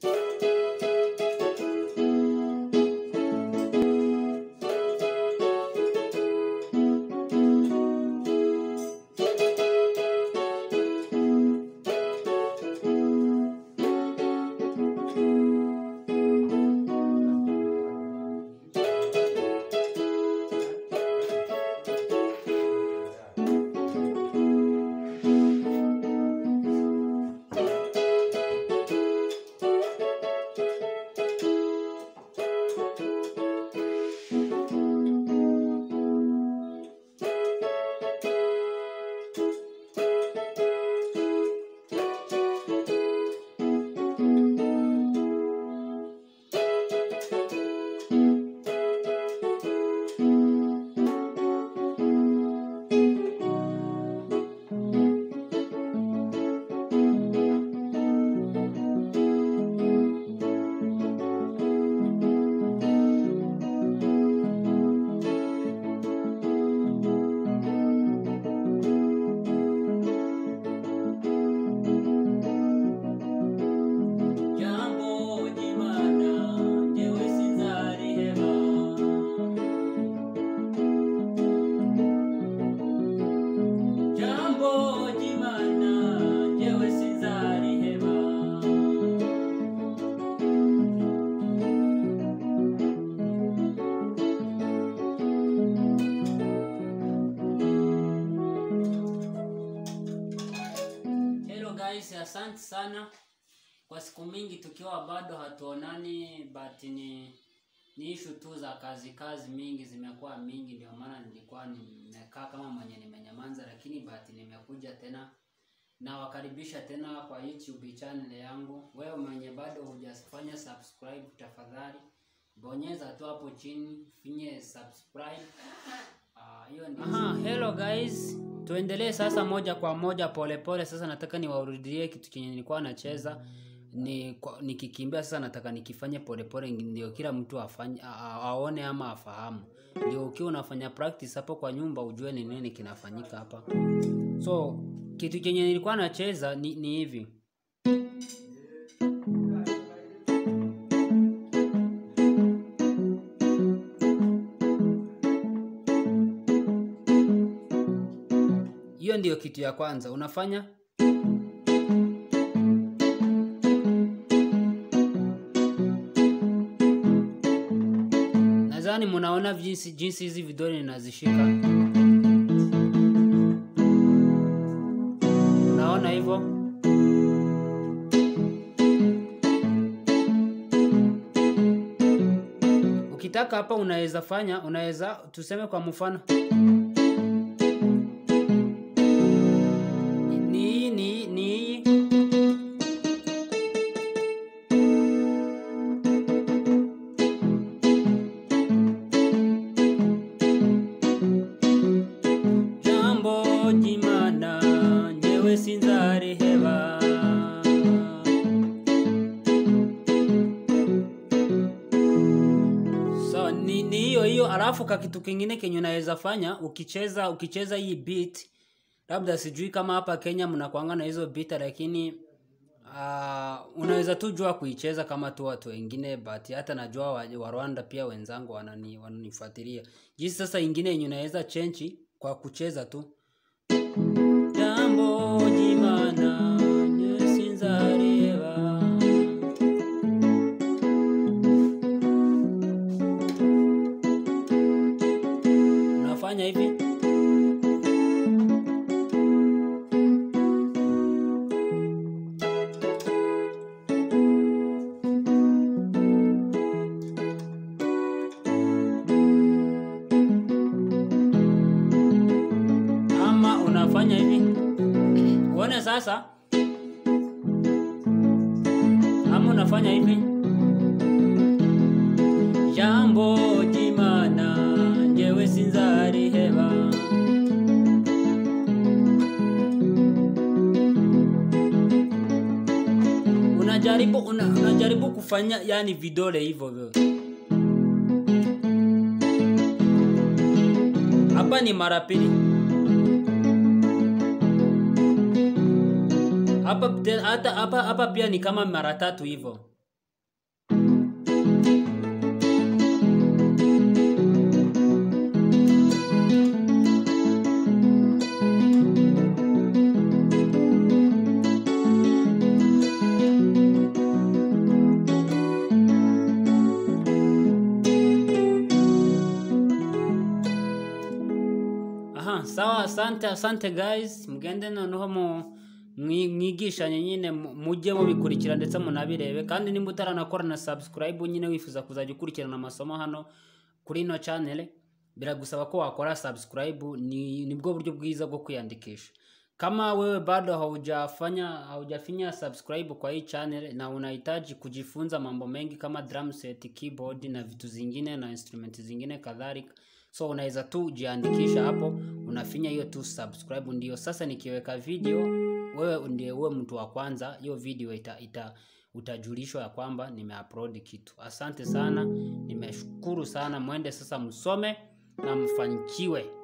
Asante sana kwa siku mingi tukiwa bado hatuonani, but ni issue tu za kazi mingi zimekuwa mingi, ndio maana nilikuwa nimekaa kama mwenye nimenyamaza, lakini but nimekuja tena na wakaribisha tena kwa YouTube channel yangu. Wewe mwenye bado hujafanya subscribe, tafadhali bonyeza tu hapo chini finye subscribe. Hiyo ndio. Hello guys. Tuendelee sasa moja kwa moja pole. Sasa nataka niwarudie kitu chenye nilikuwa nacheza. Nikikimbia sasa nataka nikifanye pole ndio kila mtu afanye aone ama afahamu. Ndio ukiwa unafanya practice hapo kwa nyumba ujue ni nini kinafanyika hapa. So kitu chenye nilikuwa nacheza ni hivi. Hiyo ndio kitu ya kwanza unafanya. Nadhani mnaona jinsi hizi vidole ninazishika. Unaona hivyo? Ukitaka hapa unaweza tuseme kwa mfano alafu kitu kingine kenye unaweza fanya ukicheza hii beat, labda sijui kama hapa Kenya mnakuanga na hizo beat, lakini unaweza tu jua kuicheza kama tu watu wengine, but hata najua wa Rwanda pia wenzangu wananifuatilia. Jinsi sasa ingine yenye unaweza change kwa kucheza tu. Jambo jimana nyesinzareba. Unafanya hivi. Unafanya hivi. Uone sasa. Ama unafanya hivi. Jambo jimana njewe sinzari heba. Unajaribu kufanya yani vidole hivyo. Hapa ni mara pili. Hapa pia ni kama mara tatu hivyo. asante guys, mugende noneho mwigishanye nyine mujye mubikurikira ndetse munabirebe, kandi nimba utaranakora na subscribe nyine wifuza kuzajya ukurikirana amasomo hano kuri ino channel, biragusaba ko wakora subscribe. Nibwo buryo bwiza bwo kwiyandikisha. Kama wewe bado haujafinya subscribe kwa hii channel na unahitaji kujifunza mambo mengi kama drum set, keyboard na vitu zingine na instruments zingine kadhalika, so unaweza tu jiandikisha hapo, unafinya hiyo tu subscribe, ndio sasa nikiweka video wewe ndiye uwe mtu wa kwanza hiyo video utajulishwa ya kwamba nimeupload kitu. Asante sana, nimeshukuru sana, mwende sasa msome na mfanikiwe.